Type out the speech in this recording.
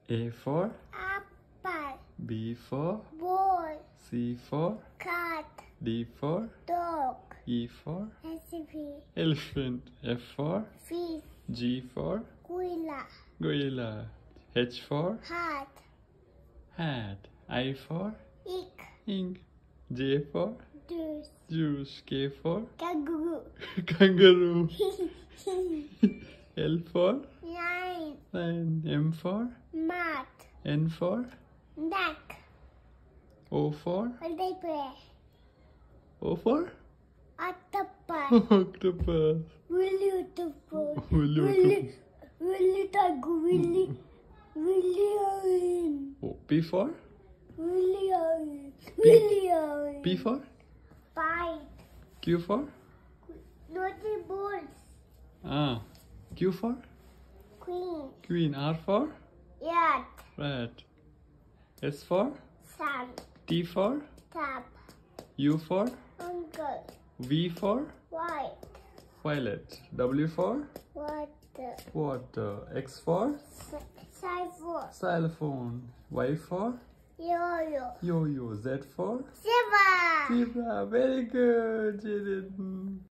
A for apple. B for Ball. C for Cat. D for Dog. E for Recipe. elephant. F for Fish. G for Gorilla. gorilla. H for Hat. hat. I for Egg. ink. J for Juice. juice. K for Kangaroo. kangaroo. L for Lion. lion. M for Mat. N for Neck. O for Diaper. O for Octopus. octopus. Willy octopus. Willy Willy tiger. Willy orange. O, P for Willy orange. Willy orange. P for Bite. Q for Naughty balls. Q for Queen. queen. R for Yacht. rat. S for Sun. T for Tap. U for Uncle. V for White. violet. W for Water. water. X for Cypher. xylophone. Y for Yo-yo. yo-yo. Z for Shiver. zebra. Very good, Jaden.